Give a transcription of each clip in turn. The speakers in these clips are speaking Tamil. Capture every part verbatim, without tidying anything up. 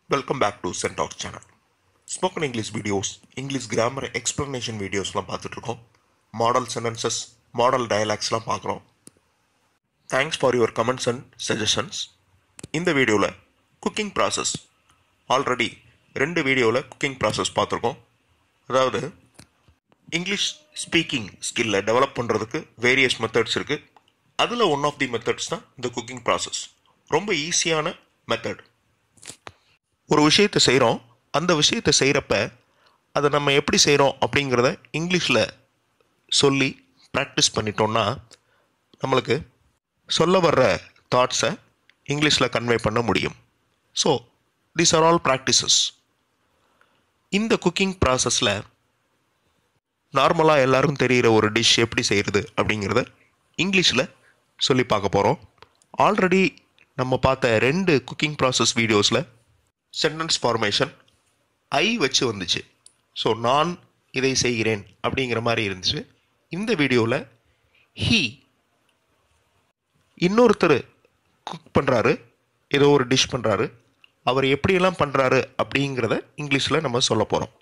Welcome back to Sen Talks channel. Spoken English videos, English grammar explanation videos லாம் பார்த்துட்டு இருக்கோம். Model sentences, model dialogues லாம் பார்க்குறோம். Thanks for your comments and suggestions. இந்த வீடியோவில் குக்கிங் ப்ராசஸ் ஆல்ரெடி ரெண்டு வீடியோவில் குக்கிங் ப்ராசஸ் பார்த்துருக்கோம். அதாவது இங்கிலீஷ் ஸ்பீக்கிங் ஸ்கில்லை டெவலப் பண்ணுறதுக்கு வேரியஸ் மெத்தட்ஸ் இருக்குது. அதில் ஒன் ஆஃப் தி மெத்தட்ஸ் தான் இந்த குக்கிங் ப்ராசஸ். ரொம்ப ஈஸியான மெத்தட். ஒரு விஷயத்தை செய்கிறோம், அந்த விஷயத்தை செய்கிறப்ப அதை நம்ம எப்படி செய்கிறோம் அப்படிங்கிறத இங்கிலீஷில் சொல்லி ப்ராக்டிஸ் பண்ணிட்டோம்னா நம்மளுக்கு சொல்ல வர்ற தாட்ஸை இங்கிலீஷில் கன்வே பண்ண முடியும். So these are all practices. இந்த குக்கிங் ப்ராசஸில் நார்மலாக எல்லாருக்கும் தெரிகிற ஒரு டிஷ் எப்படி செய்கிறது அப்படிங்கிறத இங்கிலீஷில் சொல்லி பார்க்க போகிறோம். ஆல்ரெடி நம்ம பார்த்த ரெண்டு குக்கிங் ப்ராசஸ் வீடியோஸில் சென்டென்ஸ் ஃபார்மேஷன் ஐ வச்சு வந்துச்சு. ஸோ நான் இதை செய்கிறேன் அப்படிங்கிற மாதிரி இருந்துச்சு. இந்த வீடியோவில் ஹீ இன்னொருத்தர் குக் பண்ணுறாரு, ஏதோ ஒரு டிஷ் பண்ணுறாரு, அவர் எப்படியெல்லாம் பண்ணுறாரு அப்படிங்கிறத இங்கிலீஷில் நம்ம சொல்ல போகிறோம்.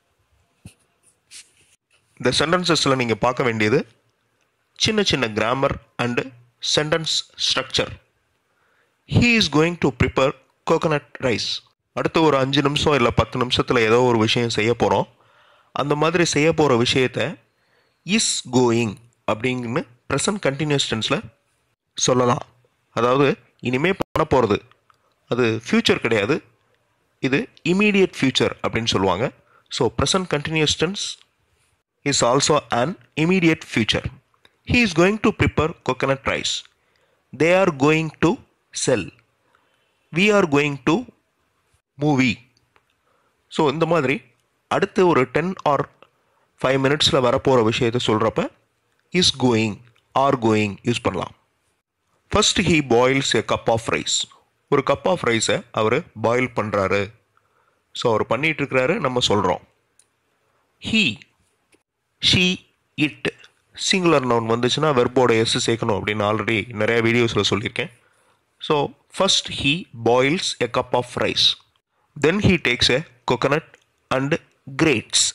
இந்த சென்டென்சஸில் நீங்கள் பார்க்க வேண்டியது சின்ன சின்ன grammar and sentence structure. He is going to prepare coconut rice. அடுத்த ஒரு அஞ்சு நிமிஷம் இல்லை பத்து நிமிஷத்தில் ஏதோ ஒரு விஷயம் செய்ய போகிறோம். அந்த மாதிரி செய்ய போகிற விஷயத்தை இஸ் கோயிங் அப்படின்னு ப்ரெசன்ட் கண்டினியூஸ் டென்ஸில் சொல்லலாம். அதாவது இனிமேல் பண்ண போகிறது, அது ஃப்யூச்சர் கிடையாது, இது இமீடியட் ஃப்யூச்சர் அப்படின்னு சொல்லுவாங்க. So present continuous tense is also an immediate future. He is going to prepare coconut rice. They are going to sell. We are going to movie. So இந்த மாதிரி அடுத்து ஒரு டென் ஆர் ஃபைவ் மினிட்ஸில் வரப்போகிற விஷயத்தை சொல்கிறப்ப is going or going use பண்ணலாம். First he boils a cup of rice. ஒரு கப் ஆஃப் ரைஸை அவர் பாயில் பண்ணுறாரு. ஸோ அவர் பண்ணிகிட்ருக்கிறாரு, நம்ம சொல்கிறோம். He, she, it. Singular noun வந்துச்சுன்னா வெர்போட எஸ் சேர்க்கணும் அப்படின்னு ஆல்ரெடி நிறைய வீடியோஸில் சொல்லியிருக்கேன். So first he boils a cup of rice. Then he takes a coconut and grates.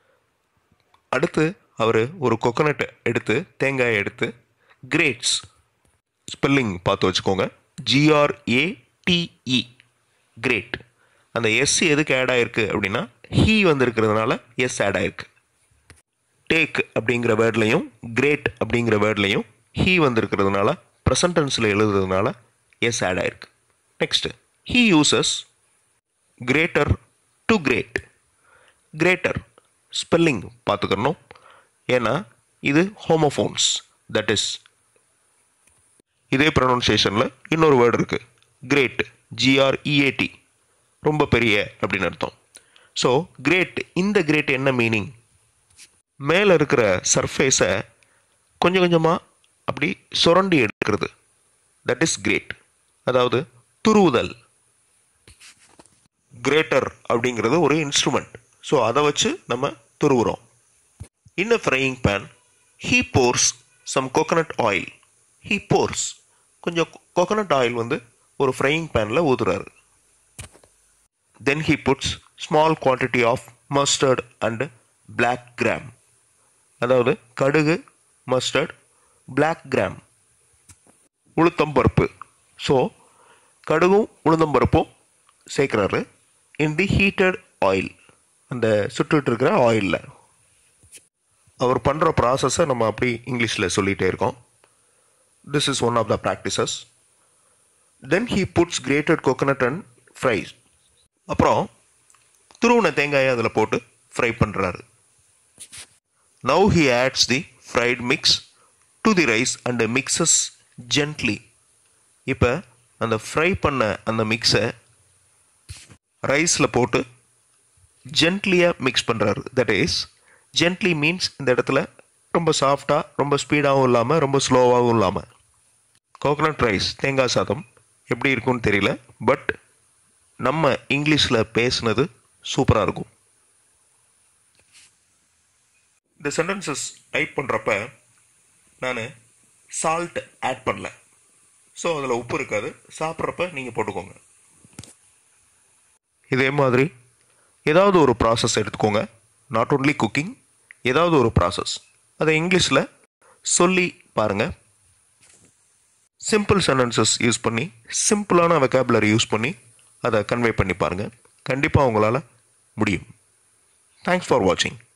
அடுத்து அவர் ஒரு கோகோனட் எடுத்து, தேங்காயை எடுத்து, கிரேட்ஸ் ஸ்பெல்லிங் பார்த்து வச்சுக்கோங்க, ஜிஆர்ஏடிஇ கிரேட். அந்த எஸ் எதுக்கு ஆட் ஆகிருக்கு அப்படின்னா ஹீ வந்திருக்கிறதுனால எஸ் ஆட் ஆகிருக்கு. டேக் அப்படிங்கிற வேர்ட்லையும் கிரேட் அப்படிங்கிற வேர்ட்லையும் ஹீ வந்திருக்கிறதுனால ப்ரெசன்ட் டென்ஸில் எழுதுறதுனால எஸ் ஆட் ஆயிருக்கு. Next he uses grater to grate. Grater spelling பார்த்துக்கணும், ஏன்னா இது ஹோமோஃபோன்ஸ். தட் இஸ் இதே ப்ரொனவுன்சியேஷனில் இன்னொரு வேர்டு இருக்குது, கிரேட், ஜிஆர்இஏடி, ரொம்ப பெரிய அப்படின்னு அர்த்தம். ஸோ கிரேட், இந்த கிரேட் என்ன மீனிங்? மேலே இருக்கிற சர்ஃபேஸை கொஞ்சம் கொஞ்சமாக அப்படி சுரண்டி எடுக்கிறது. தட் இஸ் கிரேட், அதாவது துருவுதல். கிரேட்டர் அப்படிங்கிறது ஒரு இன்ஸ்ட்ருமெண்ட். ஸோ அதை வச்சு நம்ம துருவுறோம். In a frying pan he pours some coconut oil. He pours, கொஞ்சம் கோகோனட் ஆயில் வந்து ஒரு ஃப்ரையிங் பேனில் ஊதுறாரு. Then he puts small quantity of mustard and black gram. அதாவது கடுகு, மஸ்டர்ட், பிளாக் கிராம், உளுத்தம்பருப்பு. ஸோ கடுகும் உளுந்தம்பருப்பும் சேர்க்குறாரு இன் தி ஹீட்டட் ஆயில், அந்த சுட்டுட்டு இருக்கிற ஆயிலில். அவர் பண்ணுற ப்ராசஸை நம்ம அப்படி இங்கிலீஷில் சொல்லிகிட்டே இருக்கோம். This is one of the practices. Then he puts grated coconut and fries. அப்புறம் துருவின தேங்காயை அதில் போட்டு ஃப்ரை பண்ணுறாரு. Now he adds the fried mix to the rice and mixes gently. இப்போ அந்த ஃப்ரை பண்ண அந்த மிக்ஸை ரைஸில் போட்டு ஜென்ட்லியாக மிக்ஸ் பண்ணுறாரு. தட் இஸ் ஜென்ட்லி மீன்ஸ் இந்த இடத்துல ரொம்ப சாஃப்டாக, ரொம்ப ஸ்பீடாகவும் இல்லாமல், ரொம்ப ஸ்லோவாகவும் இல்லாமல். கோகோனட் ரைஸ், தேங்காய் சாதம் எப்படி இருக்கும்னு தெரியல, பட் நம்ம இங்கிலீஷில் பேசுனது சூப்பராக இருக்கும். இந்த சென்டென்சஸ் டைப் பண்ணுறப்ப நான் சால்ட் ஆட் பண்ணல. ஸோ அதில் உப்பு இருக்காது, சாப்பிட்றப்ப நீங்கள் போட்டுக்கோங்க. இதே மாதிரி ஏதாவது ஒரு ப்ராசஸ் எடுத்துக்கோங்க. நாட் ஓன்லி குக்கிங், ஏதாவது ஒரு ப்ராசஸ் அதை இங்கிலீஷில் சொல்லி பாருங்கள். சிம்பிள் சென்டென்சஸ் யூஸ் பண்ணி, சிம்பிளான வெக்காபுலரி யூஸ் பண்ணி அதை கன்வே பண்ணி பாருங்கள். கண்டிப்பாக உங்களால் முடியும். தேங்க்ஸ் ஃபார் வாட்சிங்.